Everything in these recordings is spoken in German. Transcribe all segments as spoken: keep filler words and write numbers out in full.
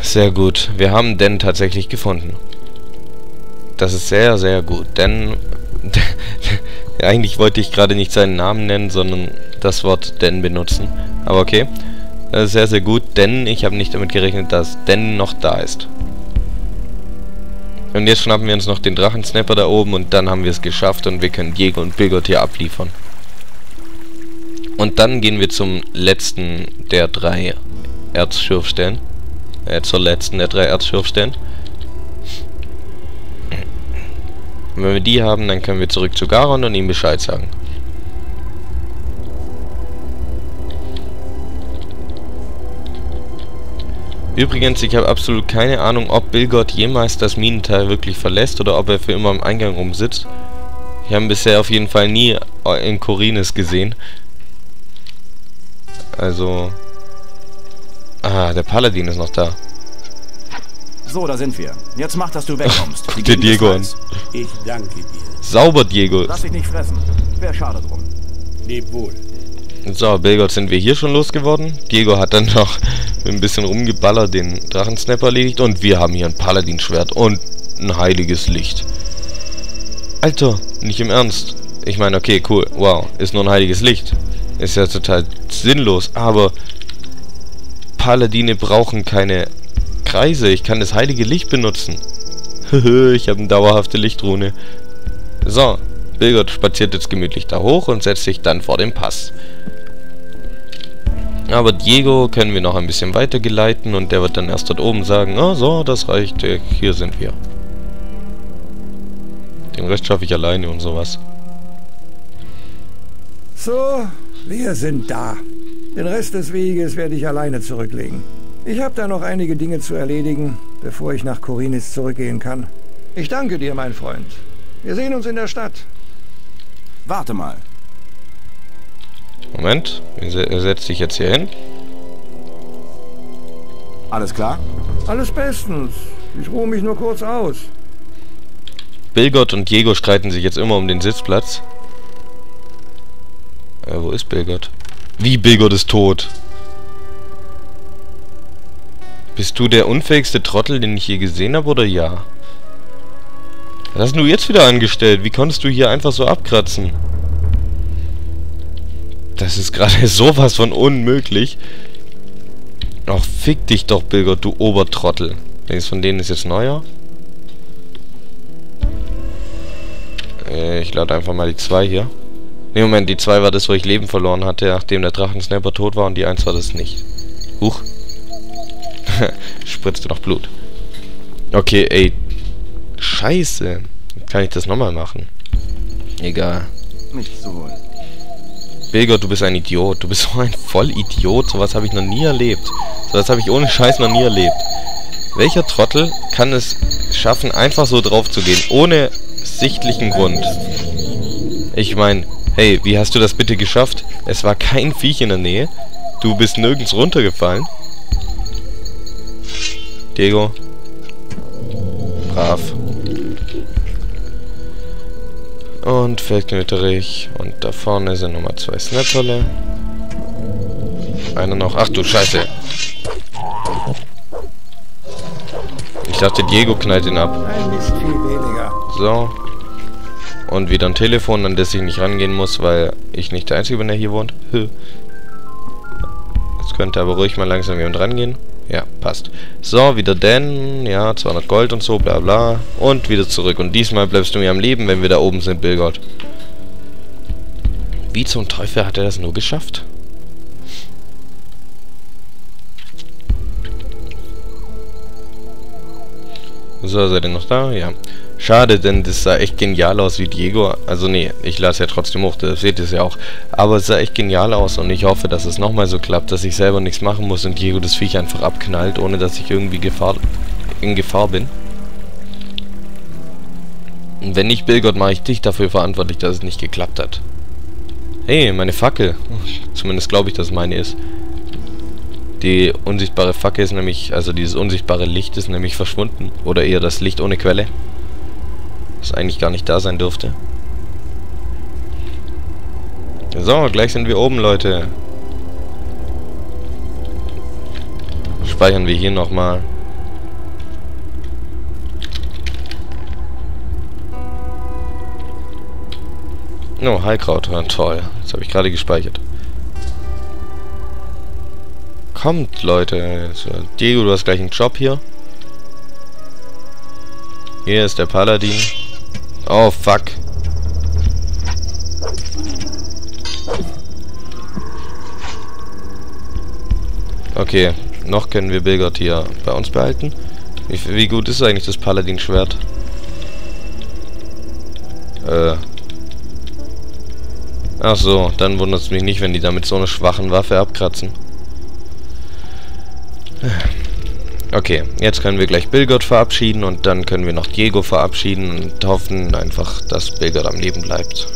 Sehr gut. Wir haben Den tatsächlich gefunden. Das ist sehr, sehr gut. Denn eigentlich wollte ich gerade nicht seinen Namen nennen, sondern das Wort Den benutzen. Aber okay. Das ist sehr, sehr gut, denn ich habe nicht damit gerechnet, dass Den noch da ist. Und jetzt schnappen wir uns noch den Drachensnapper da oben und dann haben wir es geschafft und wir können Diego und Bilgot hier abliefern. Und dann gehen wir zum letzten der drei Erzschürfstellen. Äh, zur letzten der drei Erzschürfstellen. Und wenn wir die haben, dann können wir zurück zu Garon und ihm Bescheid sagen. Übrigens, ich habe absolut keine Ahnung, ob Bilgot jemals das Minental wirklich verlässt oder ob er für immer am Eingang rumsitzt. Wir haben bisher auf jeden Fall nie in Khorinis gesehen. Also... Ah, der Paladin ist noch da. So, da sind wir. Jetzt mach, dass du wegkommst. Guck dir Diego an. Ich danke dir. Sauber, Diego. Lass dich nicht fressen. Wäre schade drum. Leb wohl. So, Bilgot sind wir hier schon losgeworden. Diego hat dann noch mit ein bisschen rumgeballert den Drachensnapper erledigt. Und wir haben hier ein Paladinschwert und ein heiliges Licht. Alter, nicht im Ernst. Ich meine, okay, cool. Wow, ist nur ein heiliges Licht. Ist ja total sinnlos. Aber Paladine brauchen keine Kreise. Ich kann das heilige Licht benutzen. Ich habe eine dauerhafte Lichtrune. So, Bilgot spaziert jetzt gemütlich da hoch und setzt sich dann vor den Pass. Aber Diego können wir noch ein bisschen weiter geleiten und der wird dann erst dort oben sagen, oh, so, das reicht, hier sind wir. Den Rest schaffe ich alleine und sowas. So, wir sind da. Den Rest des Weges werde ich alleine zurücklegen. Ich habe da noch einige Dinge zu erledigen, bevor ich nach Khorinis zurückgehen kann. Ich danke dir, mein Freund. Wir sehen uns in der Stadt. Warte mal. Moment, er setzt sich jetzt hier hin. Alles klar? Alles bestens. Ich ruhe mich nur kurz aus. Bilgot und Diego streiten sich jetzt immer um den Sitzplatz. Äh, wo ist Bilgot? Wie, Bilgot ist tot? Bist du der unfähigste Trottel, den ich je gesehen habe, oder ja? Was hast du jetzt wieder angestellt? Wie konntest du hier einfach so abkratzen? Das ist gerade sowas von unmöglich. Ach, fick dich doch, Bilgot, du Obertrottel. Welches von denen ist jetzt neuer? Äh, ich lade einfach mal die zwei hier. Ne, Moment, die zwei war das, wo ich Leben verloren hatte, nachdem der Drachensnapper tot war, und die eins war das nicht. Huch. Spritzte noch Blut. Okay, ey. Scheiße. Kann ich das nochmal machen? Egal. Nicht so wohl. Bilgot, du bist ein Idiot. Du bist so ein Vollidiot. Sowas habe ich noch nie erlebt. Sowas habe ich ohne Scheiß noch nie erlebt. Welcher Trottel kann es schaffen, einfach so drauf zu gehen, ohne sichtlichen Grund? Ich meine, hey, wie hast du das bitte geschafft? Es war kein Viech in der Nähe. Du bist nirgends runtergefallen. Diego. Brav. Und Feldknöterich. Und da vorne sind nochmal zwei Snapperle. Einer noch. Ach du Scheiße. Ich dachte, Diego knallt ihn ab. Ein Mist viel weniger. So. Und wieder ein Telefon, an das ich nicht rangehen muss, weil ich nicht der Einzige bin, der hier wohnt. Jetzt könnte aber ruhig mal langsam jemand rangehen. Ja, passt. So, wieder Dan. Ja, zweihundert Gold und so, bla bla. Und wieder zurück. Und diesmal bleibst du mir am Leben, wenn wir da oben sind, Bilgot. Wie zum Teufel hat er das nur geschafft? So, seid ihr noch da? Ja. Schade, denn das sah echt genial aus wie Diego. Also nee, ich lasse ja trotzdem hoch, das seht ihr ja auch. Aber es sah echt genial aus und ich hoffe, dass es nochmal so klappt, dass ich selber nichts machen muss und Diego das Viech einfach abknallt, ohne dass ich irgendwie Gefahr, in Gefahr bin. Und wenn nicht, Bilgot, mache ich dich dafür verantwortlich, dass es nicht geklappt hat. Hey, meine Fackel. Zumindest glaube ich, dass es meine ist. Die unsichtbare Fackel ist nämlich, also dieses unsichtbare Licht ist nämlich verschwunden. Oder eher das Licht ohne Quelle. Das eigentlich gar nicht da sein dürfte. So, gleich sind wir oben, Leute. Speichern wir hier nochmal. Oh, Heilkraut. Ja, toll. Das habe ich gerade gespeichert. Kommt, Leute. Diego, du hast gleich einen Job hier. Hier ist der Paladin. Oh, fuck. Okay, noch können wir Bilgott hier bei uns behalten. Wie, wie gut ist eigentlich das Paladin-Schwert? Äh. Ach so, dann wundert es mich nicht, wenn die damit so eine schwachen Waffe abkratzen. Okay, jetzt können wir gleich Bilgott verabschieden und dann können wir noch Diego verabschieden und hoffen einfach, dass Bilgott am Leben bleibt.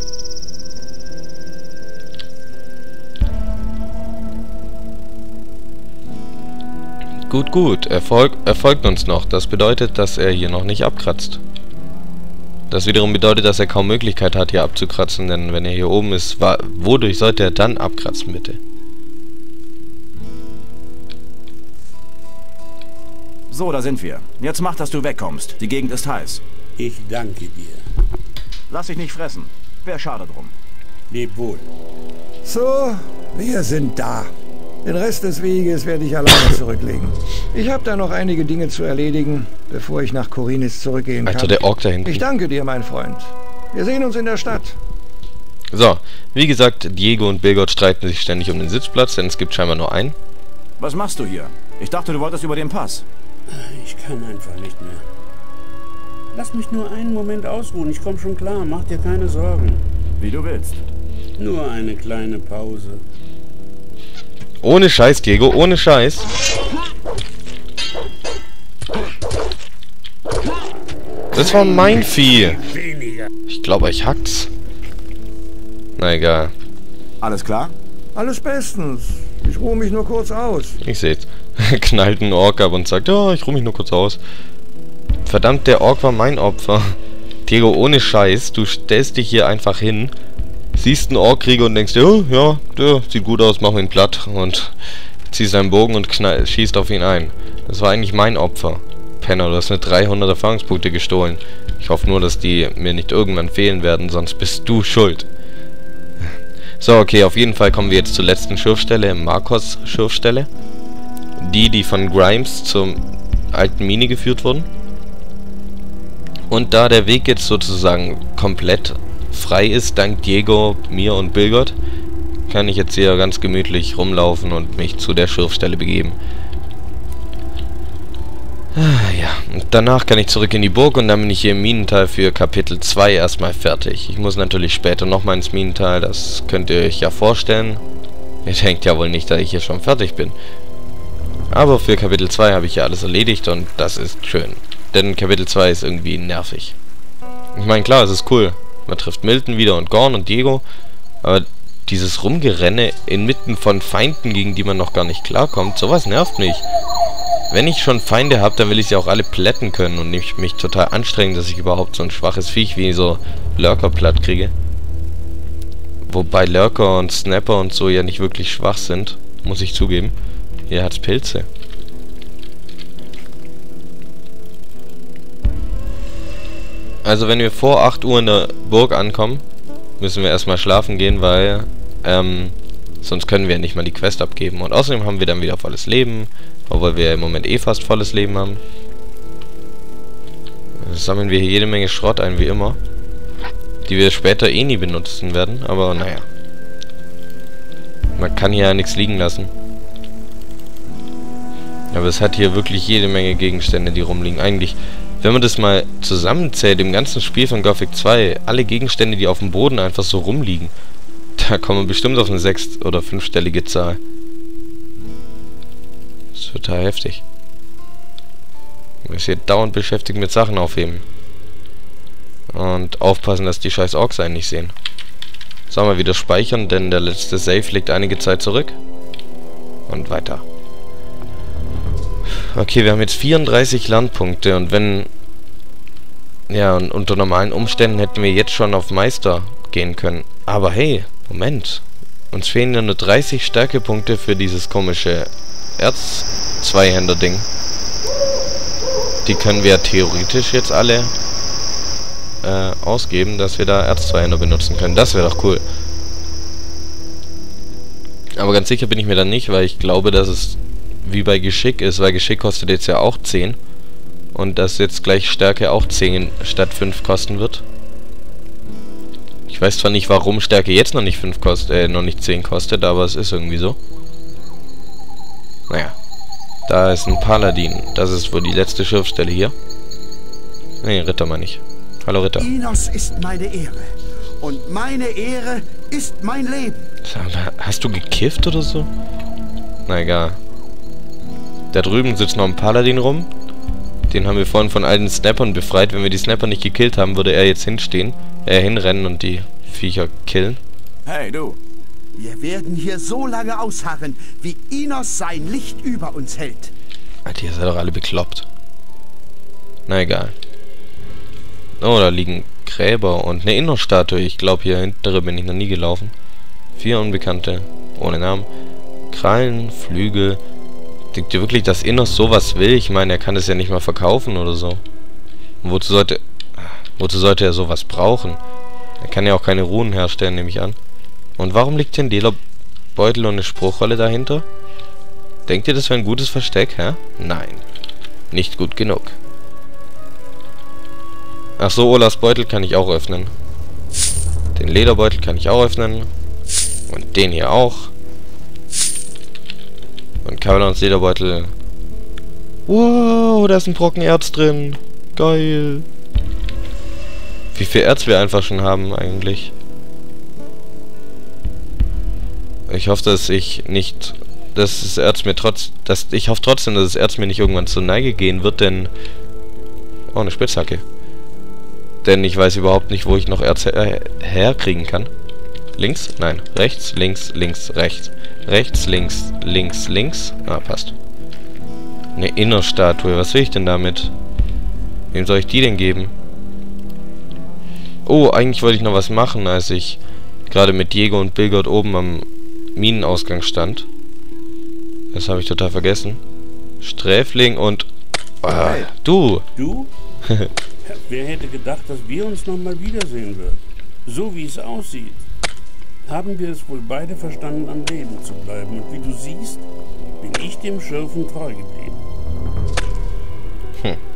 Gut, gut, er, folg er folgt uns noch. Das bedeutet, dass er hier noch nicht abkratzt. Das wiederum bedeutet, dass er kaum Möglichkeit hat, hier abzukratzen, denn wenn er hier oben ist, war, wodurch sollte er dann abkratzen, bitte? So, da sind wir. Jetzt mach, dass du wegkommst. Die Gegend ist heiß. Ich danke dir. Lass dich nicht fressen. Wär schade drum. Leb wohl. So, wir sind da. Den Rest des Weges werde ich alleine zurücklegen. Ich habe da noch einige Dinge zu erledigen, bevor ich nach Khorinis zurückgehen kann. Alter, der Ork da hinten. Ich danke dir, mein Freund. Wir sehen uns in der Stadt. So, wie gesagt, Diego und Bilgott streiten sich ständig um den Sitzplatz, denn es gibt scheinbar nur einen. Was machst du hier? Ich dachte, du wolltest über den Pass. Ich kann einfach nicht mehr. Lass mich nur einen Moment ausruhen. Ich komme schon klar. Mach dir keine Sorgen. Wie du willst. Nur eine kleine Pause. Ohne Scheiß, Diego, ohne Scheiß. Das war mein Vieh. Ich glaube, euch hackt's. Na egal. Alles klar? Alles bestens. Ich ruhe mich nur kurz aus. Ich seh's. Knallt einen Ork ab und sagt, ja, ich ruhe mich nur kurz aus. Verdammt, der Ork war mein Opfer. Diego, ohne Scheiß, du stellst dich hier einfach hin, siehst einen Orkkrieger und denkst, ja, ja, der sieht gut aus, mach ihn platt und ziehst deinen Bogen und knall, schießt auf ihn ein. Das war eigentlich mein Opfer. Penner, du hast mir dreihundert Erfahrungspunkte gestohlen. Ich hoffe nur, dass die mir nicht irgendwann fehlen werden, sonst bist du schuld. So, okay, auf jeden Fall kommen wir jetzt zur letzten Schürfstelle, Markos Schürfstelle. Die, die von Grimes zur alten Mine geführt wurden. Und da der Weg jetzt sozusagen komplett frei ist, dank Diego, mir und Bilgott, kann ich jetzt hier ganz gemütlich rumlaufen und mich zu der Schürfstelle begeben. Ah, ja, und danach kann ich zurück in die Burg und dann bin ich hier im Minental für Kapitel zwei erstmal fertig. Ich muss natürlich später nochmal ins Minental, das könnt ihr euch ja vorstellen. Ihr denkt ja wohl nicht, dass ich hier schon fertig bin. Aber für Kapitel zwei habe ich ja alles erledigt und das ist schön. Denn Kapitel zwei ist irgendwie nervig. Ich meine, klar, es ist cool. Man trifft Milton wieder und Gorn und Diego. Aber dieses Rumgerenne inmitten von Feinden, gegen die man noch gar nicht klarkommt, sowas nervt mich. Wenn ich schon Feinde habe, dann will ich sie auch alle plätten können und nicht mich total anstrengen, dass ich überhaupt so ein schwaches Viech wie so Lurker platt kriege. Wobei Lurker und Snapper und so ja nicht wirklich schwach sind, muss ich zugeben. Hier hat's Pilze. Also wenn wir vor acht Uhr in der Burg ankommen, müssen wir erstmal schlafen gehen, weil ähm, sonst können wir nicht mal die Quest abgeben. Und außerdem haben wir dann wieder volles Leben, obwohl wir im Moment eh fast volles Leben haben. Jetzt sammeln wir hier jede Menge Schrott ein, wie immer, die wir später eh nie benutzen werden, aber naja. Man kann hier ja nichts liegen lassen. Aber es hat hier wirklich jede Menge Gegenstände, die rumliegen. Eigentlich, wenn man das mal zusammenzählt, im ganzen Spiel von Gothic zwei, alle Gegenstände, die auf dem Boden einfach so rumliegen, da kommen wir bestimmt auf eine sechs- oder fünfstellige Zahl. Das ist total heftig. Man ist hier dauernd beschäftigt mit Sachen aufheben. Und aufpassen, dass die scheiß Orks einen nicht sehen. Sollen wir wieder speichern, denn der letzte Save liegt einige Zeit zurück. Und weiter. Okay, wir haben jetzt vierunddreißig Lernpunkte und wenn... Ja, und unter normalen Umständen hätten wir jetzt schon auf Meister gehen können. Aber hey, Moment. Uns fehlen ja nur dreißig Stärkepunkte für dieses komische Erz-Zweihänder-Ding. Die können wir ja theoretisch jetzt alle äh, ausgeben, dass wir da Erzzweihänder benutzen können. Das wäre doch cool. Aber ganz sicher bin ich mir dann nicht, weil ich glaube, dass es wie bei Geschick ist, weil Geschick kostet jetzt ja auch zehn. Und dass jetzt gleich Stärke auch zehn statt fünf kosten wird. Ich weiß zwar nicht, warum Stärke jetzt noch nicht fünf kostet, äh, noch nicht zehn kostet, aber es ist irgendwie so. Naja. Da ist ein Paladin. Das ist wohl die letzte Schürfstelle hier. Nee, Ritter meine ich. Hallo Ritter. Inos ist meine Ehre. Und meine Ehre ist mein Leben. Hast du gekifft oder so? Na egal. Da drüben sitzt noch ein Paladin rum. Den haben wir vorhin von all den Snappern befreit. Wenn wir die Snapper nicht gekillt haben, würde er jetzt hinstehen. Äh, hinrennen und die Viecher killen. Hey, du. Wir werden hier so lange ausharren, wie Inos sein Licht über uns hält. Alter, ihr seid doch alle bekloppt. Na egal. Oh, da liegen Gräber und eine Innerstatue. Ich glaube, hier hintere bin ich noch nie gelaufen. Vier Unbekannte. Ohne Namen. Krallen, Flügel. Denkt ihr wirklich, dass Innos sowas will? Ich meine, er kann es ja nicht mal verkaufen oder so. Und wozu sollte... Wozu sollte er sowas brauchen? Er kann ja auch keine Runen herstellen, nehme ich an. Und warum liegt hier ein Dela-Beutel und eine Spruchrolle dahinter? Denkt ihr, das wäre ein gutes Versteck, hä? Nein. Nicht gut genug. Ach so, Olas Beutel kann ich auch öffnen. Den Lederbeutel kann ich auch öffnen. Und den hier auch. Und Kavalons Lederbeutel. Wow, da ist ein Brocken Erz drin. Geil. Wie viel Erz wir einfach schon haben eigentlich. Ich hoffe, dass ich nicht... Dass das Erz mir trotz... Dass, ich hoffe trotzdem, dass das Erz mir nicht irgendwann zur Neige gehen wird, denn... Oh, eine Spitzhacke. Denn ich weiß überhaupt nicht, wo ich noch Erz her herkriegen kann. Links? Nein. Rechts, links, links, rechts. Rechts, links, links, links. Ah, passt. Eine Innerstatue. Was will ich denn damit? Wem soll ich die denn geben? Oh, eigentlich wollte ich noch was machen, als ich gerade mit Diego und Bilgott oben am Minenausgang stand. Das habe ich total vergessen. Sträfling und... Ah, Hey. du! Du? Wer hätte gedacht, dass wir uns noch mal wiedersehen würden? So wie es aussieht, haben wir es wohl beide verstanden, am Leben zu bleiben. Und wie du siehst, bin ich dem Schürfen treu geblieben. Hm.